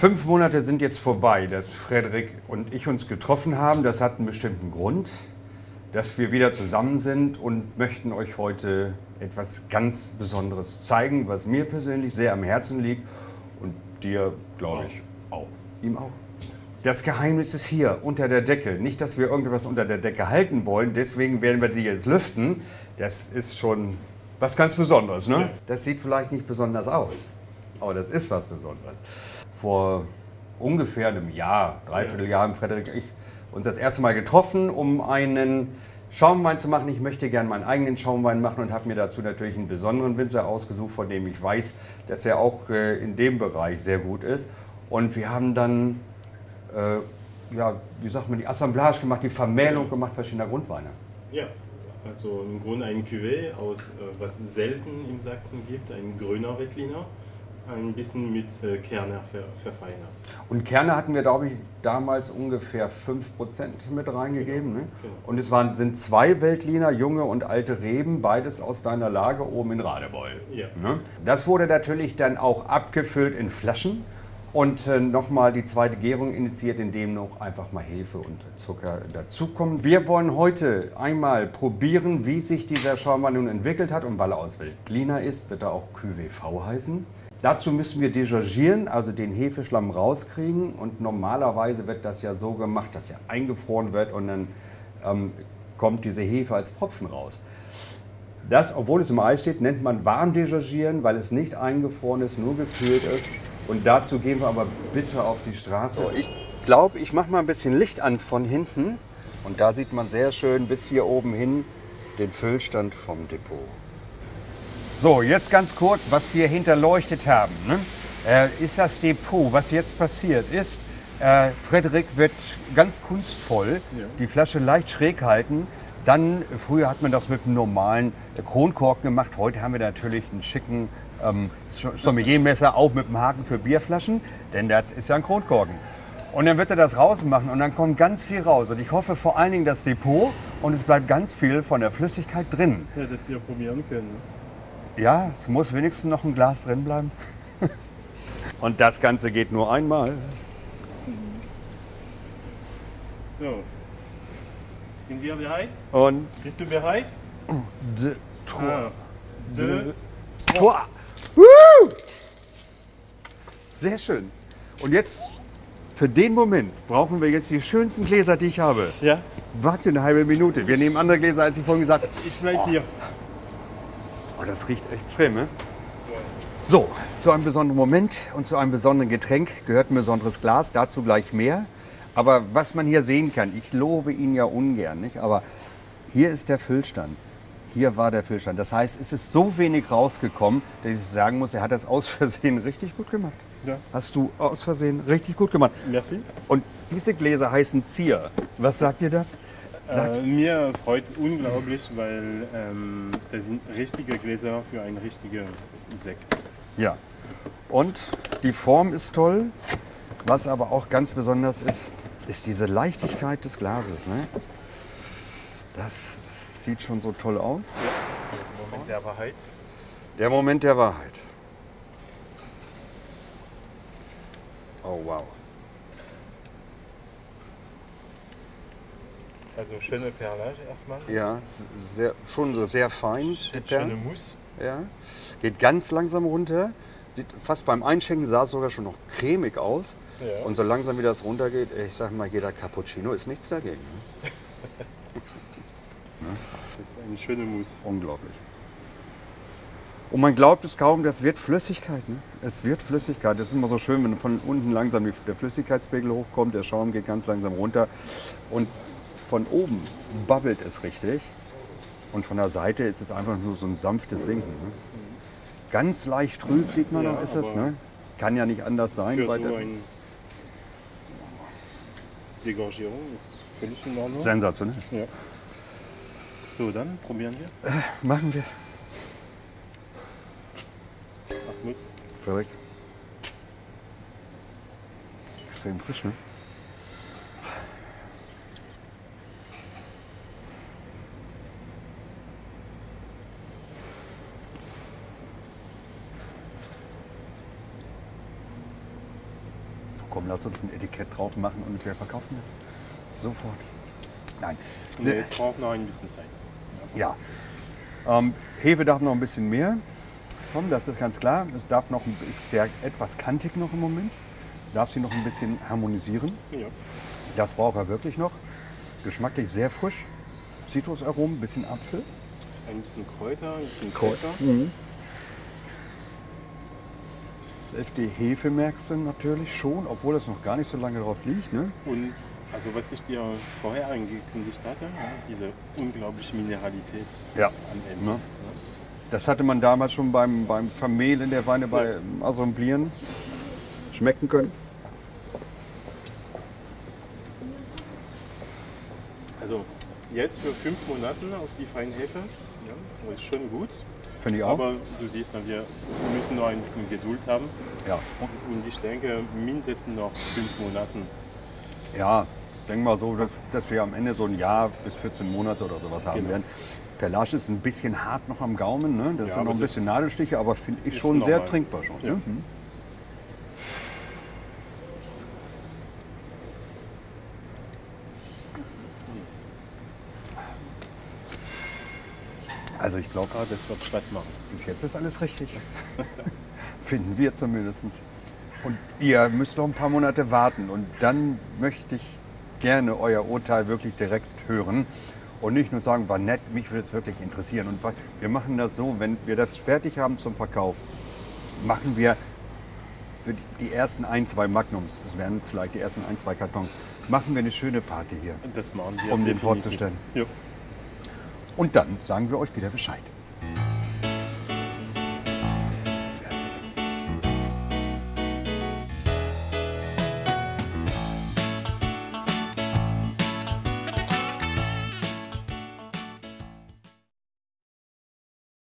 5 Monate sind jetzt vorbei, dass Frederik und ich uns getroffen haben. Das hat einen bestimmten Grund, dass wir wieder zusammen sind und möchten euch heute etwas ganz Besonderes zeigen, was mir persönlich sehr am Herzen liegt und dir, glaube ich, auch. Ihm auch. Das Geheimnis ist hier, unter der Decke. Nicht, dass wir irgendwas unter der Decke halten wollen, deswegen werden wir die jetzt lüften. Das ist schon was ganz Besonderes, ne? Das sieht vielleicht nicht besonders aus, aber das ist was Besonderes. Vor ungefähr einem Jahr, Dreivierteljahr, haben Frederik und ich uns das erste Mal getroffen, um einen Schaumwein zu machen. Ich möchte gerne meinen eigenen Schaumwein machen und habe mir dazu natürlich einen besonderen Winzer ausgesucht, von dem ich weiß, dass er auch in dem Bereich sehr gut ist. Und wir haben dann, ja, wie sagt man, die Assemblage gemacht, die Vermählung gemacht verschiedener Grundweine. Ja, also im Grunde ein Cuvée aus, was es selten im Sachsen gibt, ein grüner Veltliner. Ein bisschen mit Kerne verfeinert. Und Kerne hatten wir, glaube ich, damals ungefähr 5% mit reingegeben. Ne? Genau. Und es sind 2 Veltliner, junge und alte Reben, beides aus deiner Lage oben in Radebeul. Ja. Ne? Das wurde natürlich dann auch abgefüllt in Flaschen und nochmal die zweite Gärung initiiert, indem noch einfach mal Hefe und Zucker dazukommen. Wir wollen heute einmal probieren, wie sich dieser Schaumwein nun entwickelt hat. Und weil er aus Veltliner ist, wird er auch QVV heißen. Dazu müssen wir degorgieren, also den Hefeschlamm rauskriegen, und normalerweise wird das ja so gemacht, dass er eingefroren wird und dann kommt diese Hefe als Propfen raus. Das, obwohl es im Eis steht, nennt man warm degorgieren, weil es nicht eingefroren ist, nur gekühlt ist. Und dazu gehen wir aber bitte auf die Straße. So, ich glaube, ich mache mal ein bisschen Licht an von hinten und da sieht man sehr schön bis hier oben hin den Füllstand vom Depot. So, jetzt ganz kurz, was wir hinterleuchtet haben, ne? Ist das Depot. Was jetzt passiert ist, Frederik wird ganz kunstvoll die Flasche leicht schräg halten. Dann, früher hat man das mit einem normalen Kronkorken gemacht. Heute haben wir natürlich einen schicken Sommeliermesser, auch mit einem Haken für Bierflaschen, denn das ist ja ein Kronkorken. Und dann wird er das rausmachen und dann kommt ganz viel raus. Und ich hoffe vor allen Dingen das Depot und es bleibt ganz viel von der Flüssigkeit drin. Ja, dass wir probieren können. Ja, es muss wenigstens noch ein Glas drin bleiben. Und das Ganze geht nur einmal. So, sind wir bereit? Und Bist du bereit? Tor. Sehr schön. Und jetzt, für den Moment, brauchen wir jetzt die schönsten Gläser, die ich habe. Ja. Warte eine halbe Minute. Wir nehmen andere Gläser, als ich vorhin gesagt habe. Ich bleib hier. Oh, das riecht extrem, ne? So, zu einem besonderen Moment und zu einem besonderen Getränk gehört ein besonderes Glas, dazu gleich mehr. Aber was man hier sehen kann, ich lobe ihn ja ungern, nicht? Aber hier ist der Füllstand. Hier war der Füllstand. Das heißt, es ist so wenig rausgekommen, dass ich sagen muss, er hat das aus Versehen richtig gut gemacht. Ja. Hast du aus Versehen richtig gut gemacht. Merci. Und diese Gläser heißen Zier. Was sagt dir das? Mir freut unglaublich, weil das sind richtige Gläser für einen richtigen Sekt. Ja. Und die Form ist toll. Was aber auch ganz besonders ist, ist diese Leichtigkeit des Glases. Ne? Das sieht schon so toll aus. Ja, der Moment der Wahrheit. Der Moment der Wahrheit. Oh wow. Also schöne Perlage erstmal. Ja, schon so sehr fein. Schöne Mousse. Ja. Geht ganz langsam runter. Sieht fast beim Einschenken sah es sogar schon noch cremig aus. Ja. Und so langsam wie das runtergeht, ich sag mal, jeder Cappuccino ist nichts dagegen. Ne? Das ist eine schöne Mousse. Unglaublich. Und man glaubt es kaum, das wird Flüssigkeit. Ne? Es wird Flüssigkeit. Das ist immer so schön, wenn von unten langsam der Flüssigkeitspegel hochkommt, der Schaum geht ganz langsam runter. Und von oben babbelt es richtig. Und von der Seite ist es einfach nur so ein sanftes Sinken. Ne? Ganz leicht trüb sieht man noch, ist es. Ne? Kann ja nicht anders sein. Für Bei so der eine Degorgierung ist völlig in Ordnung. sensationell. Ja. So, dann probieren wir. Machen wir. Mahmoud. Verrückt. Extrem frisch, ne? komm, lass uns ein Etikett drauf machen und wir verkaufen das. Sofort. Nein. Nee, es braucht noch ein bisschen Zeit. Ja. Hefe darf noch ein bisschen mehr. Komm, das ist ganz klar. Es darf noch, ist sehr etwas kantig noch im Moment. Darf sie noch ein bisschen harmonisieren. Ja. Das braucht er wirklich noch. Geschmacklich sehr frisch. Zitrusaromen, ein bisschen Apfel. Ein bisschen Kräuter, ein bisschen Pfeffer. Selbst die Hefe merkst du natürlich schon, obwohl das noch gar nicht so lange drauf liegt. Ne? Und also was ich dir vorher angekündigt hatte, diese unglaubliche Mineralität Ja. am Ende. Ne? Das hatte man damals schon beim Vermehlen der Weine, bei Assemblieren schmecken können. Also jetzt für 5 Monate auf die feinen Hefe, ja, das ist schon gut. Finde ich auch. Aber du siehst, wir müssen noch ein bisschen Geduld haben. Ja. Und ich denke, mindestens noch 5 Monate. Ja, denk mal so, dass wir am Ende so ein Jahr bis 14 Monate oder sowas haben Genau. werden. Perlage ist ein bisschen hart noch am Gaumen, ne? Das Ja, sind noch ein aber bisschen Nadelstiche, aber finde ich ist schon sehr normal. trinkbar schon. Ja. Ne? Mhm. Also ich glaube, Das wird Spaß machen. bis jetzt ist alles richtig. Finden wir zumindest. Und ihr müsst noch ein paar Monate warten. Und dann möchte ich gerne euer Urteil wirklich direkt hören. Und nicht nur sagen, war nett, mich würde es wirklich interessieren. Und wir machen das so, wenn wir das fertig haben zum Verkauf, machen wir für die ersten 1, 2 Magnums, das wären vielleicht die ersten 1, 2 Kartons, machen wir eine schöne Party hier, Das machen wir. um den definitiv. vorzustellen. Ja. Und dann sagen wir euch wieder Bescheid.